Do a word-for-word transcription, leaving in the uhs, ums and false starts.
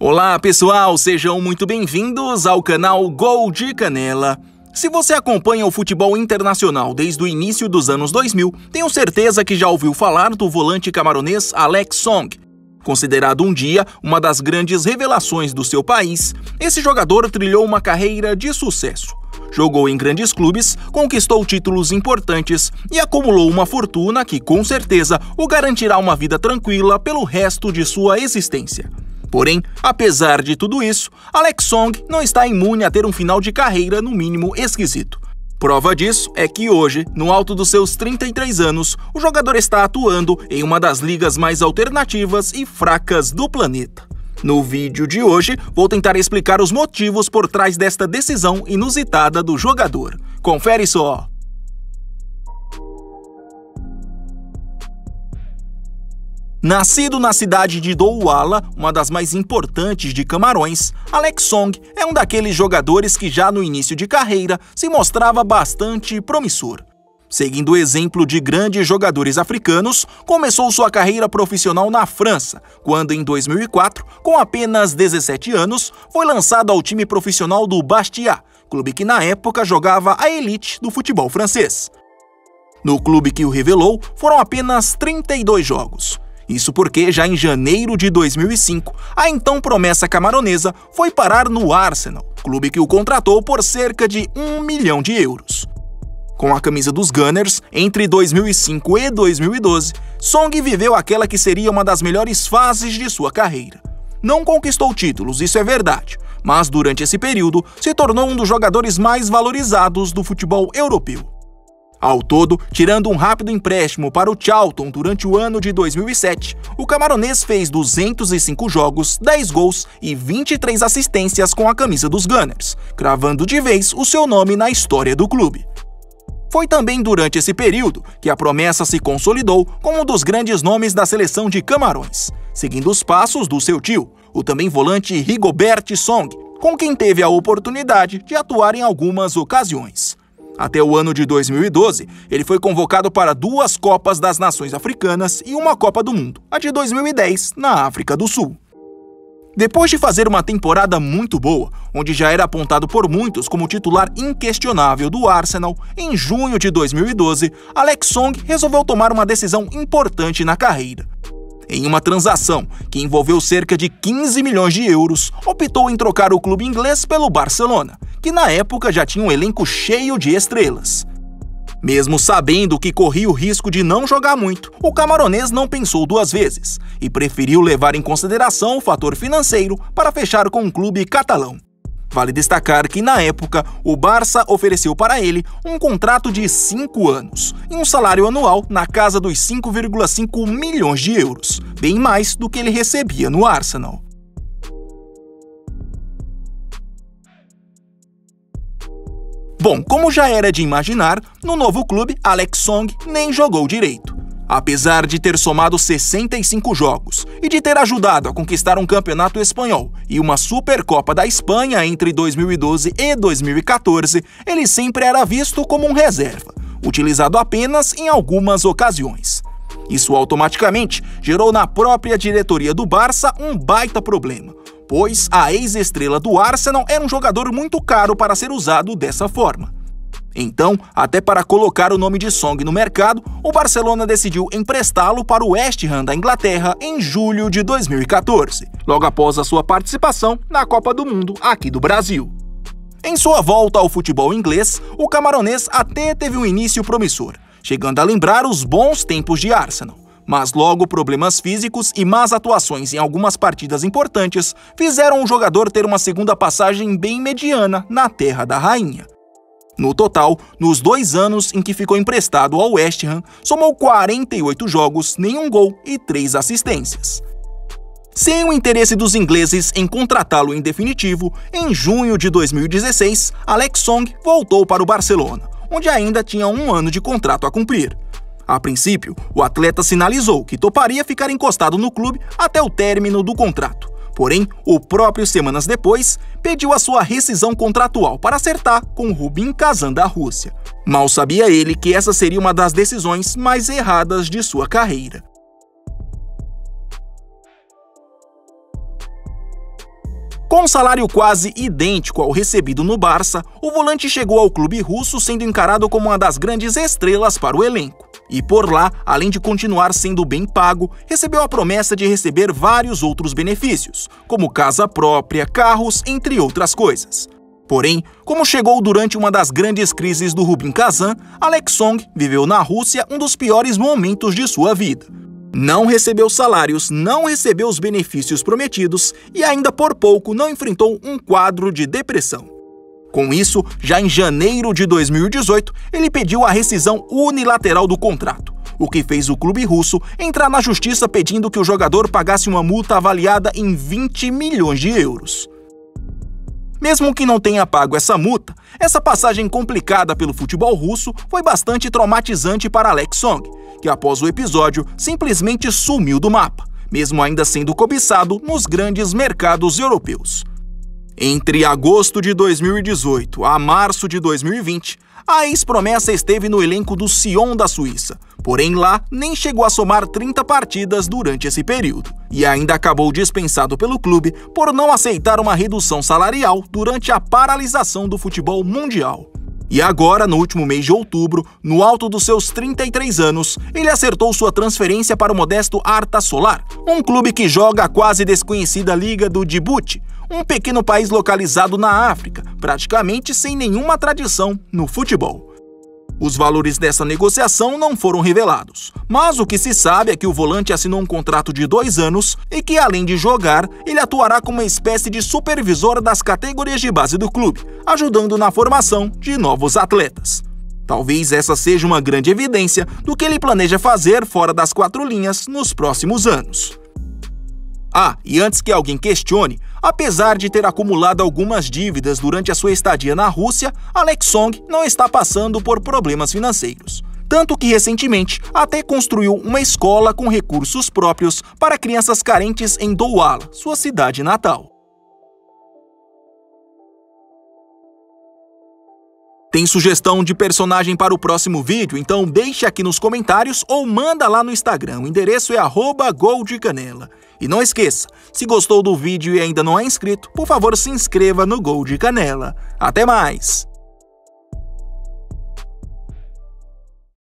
Olá pessoal, sejam muito bem-vindos ao canal Gol de Canela. Se você acompanha o futebol internacional desde o início dos anos dois mil, tenho certeza que já ouviu falar do volante camaronês Alex Song. Considerado um dia uma das grandes revelações do seu país, esse jogador trilhou uma carreira de sucesso. Jogou em grandes clubes, conquistou títulos importantes e acumulou uma fortuna que, com certeza, o garantirá uma vida tranquila pelo resto de sua existência. Porém, apesar de tudo isso, Alex Song não está imune a ter um final de carreira no mínimo esquisito. Prova disso é que hoje, no alto dos seus trinta e três anos, o jogador está atuando em uma das ligas mais alternativas e fracas do planeta. No vídeo de hoje, vou tentar explicar os motivos por trás desta decisão inusitada do jogador. Confere só! Nascido na cidade de Douala, uma das mais importantes de Camarões, Alex Song é um daqueles jogadores que já no início de carreira se mostrava bastante promissor. Seguindo o exemplo de grandes jogadores africanos, começou sua carreira profissional na França, quando em dois mil e quatro, com apenas dezessete anos, foi lançado ao time profissional do Bastia, clube que na época jogava a elite do futebol francês. No clube que o revelou, foram apenas trinta e dois jogos. Isso porque já em janeiro de dois mil e cinco, a então promessa camaronesa foi parar no Arsenal, clube que o contratou por cerca de um milhão de euros. Com a camisa dos Gunners, entre dois mil e cinco e dois mil e doze, Song viveu aquela que seria uma das melhores fases de sua carreira. Não conquistou títulos, isso é verdade, mas durante esse período se tornou um dos jogadores mais valorizados do futebol europeu. Ao todo, tirando um rápido empréstimo para o Charlton durante o ano de dois mil e sete, o camaronês fez duzentos e cinco jogos, dez gols e vinte e três assistências com a camisa dos Gunners, cravando de vez o seu nome na história do clube. Foi também durante esse período que a promessa se consolidou como um dos grandes nomes da seleção de Camarões, seguindo os passos do seu tio, o também volante Rigobert Song, com quem teve a oportunidade de atuar em algumas ocasiões. Até o ano de dois mil e doze, ele foi convocado para duas Copas das Nações Africanas e uma Copa do Mundo, a de dois mil e dez, na África do Sul. Depois de fazer uma temporada muito boa, onde já era apontado por muitos como titular inquestionável do Arsenal, em junho de dois mil e doze, Alex Song resolveu tomar uma decisão importante na carreira. Em uma transação que envolveu cerca de quinze milhões de euros, optou em trocar o clube inglês pelo Barcelona, que na época já tinha um elenco cheio de estrelas. Mesmo sabendo que corria o risco de não jogar muito, o camaronês não pensou duas vezes e preferiu levar em consideração o fator financeiro para fechar com o clube catalão. Vale destacar que, na época, o Barça ofereceu para ele um contrato de cinco anos e um salário anual na casa dos cinco vírgula cinco milhões de euros, bem mais do que ele recebia no Arsenal. Bom, como já era de imaginar, no novo clube, Alex Song nem jogou direito. Apesar de ter somado sessenta e cinco jogos e de ter ajudado a conquistar um campeonato espanhol e uma Supercopa da Espanha entre dois mil e doze e dois mil e quatorze, ele sempre era visto como um reserva, utilizado apenas em algumas ocasiões. Isso automaticamente gerou na própria diretoria do Barça um baita problema, pois a ex-estrela do Arsenal era um jogador muito caro para ser usado dessa forma. Então, até para colocar o nome de Song no mercado, o Barcelona decidiu emprestá-lo para o West Ham da Inglaterra em julho de dois mil e quatorze, logo após a sua participação na Copa do Mundo aqui do Brasil. Em sua volta ao futebol inglês, o camaronês até teve um início promissor, chegando a lembrar os bons tempos de Arsenal. Mas logo problemas físicos e más atuações em algumas partidas importantes fizeram o jogador ter uma segunda passagem bem mediana na Terra da Rainha. No total, nos dois anos em que ficou emprestado ao West Ham, somou quarenta e oito jogos, nenhum gol e três assistências. Sem o interesse dos ingleses em contratá-lo em definitivo, em junho de dois mil e dezesseis, Alex Song voltou para o Barcelona, onde ainda tinha um ano de contrato a cumprir. A princípio, o atleta sinalizou que toparia ficar encostado no clube até o término do contrato. Porém, o próprio semanas depois pediu a sua rescisão contratual para acertar com Rubin Kazan da Rússia. Mal sabia ele que essa seria uma das decisões mais erradas de sua carreira. Com um salário quase idêntico ao recebido no Barça, o volante chegou ao clube russo sendo encarado como uma das grandes estrelas para o elenco. E por lá, além de continuar sendo bem pago, recebeu a promessa de receber vários outros benefícios, como casa própria, carros, entre outras coisas. Porém, como chegou durante uma das grandes crises do Rubin Kazan, Alex Song viveu na Rússia um dos piores momentos de sua vida. Não recebeu salários, não recebeu os benefícios prometidos e ainda por pouco não enfrentou um quadro de depressão. Com isso, já em janeiro de dois mil e dezoito, ele pediu a rescisão unilateral do contrato, o que fez o clube russo entrar na justiça pedindo que o jogador pagasse uma multa avaliada em vinte milhões de euros. Mesmo que não tenha pago essa multa, essa passagem complicada pelo futebol russo foi bastante traumatizante para Alex Song, que após o episódio simplesmente sumiu do mapa, mesmo ainda sendo cobiçado nos grandes mercados europeus. Entre agosto de dois mil e dezoito a março de dois mil e vinte, a ex-promessa esteve no elenco do Sion da Suíça, porém lá nem chegou a somar trinta partidas durante esse período, e ainda acabou dispensado pelo clube por não aceitar uma redução salarial durante a paralisação do futebol mundial. E agora, no último mês de outubro, no alto dos seus trinta e três anos, ele acertou sua transferência para o modesto Arta Solar, um clube que joga a quase desconhecida Liga do Djibouti, um pequeno país localizado na África, praticamente sem nenhuma tradição no futebol. Os valores dessa negociação não foram revelados, mas o que se sabe é que o volante assinou um contrato de dois anos e que, além de jogar, ele atuará como uma espécie de supervisor das categorias de base do clube, ajudando na formação de novos atletas. Talvez essa seja uma grande evidência do que ele planeja fazer fora das quatro linhas nos próximos anos. Ah, e antes que alguém questione, apesar de ter acumulado algumas dívidas durante a sua estadia na Rússia, Alex Song não está passando por problemas financeiros. Tanto que recentemente até construiu uma escola com recursos próprios para crianças carentes em Douala, sua cidade natal. Tem sugestão de personagem para o próximo vídeo? Então deixe aqui nos comentários ou manda lá no Instagram. O endereço é arroba goldecanela. E não esqueça, se gostou do vídeo e ainda não é inscrito, por favor se inscreva no Gol de Canela. Até mais!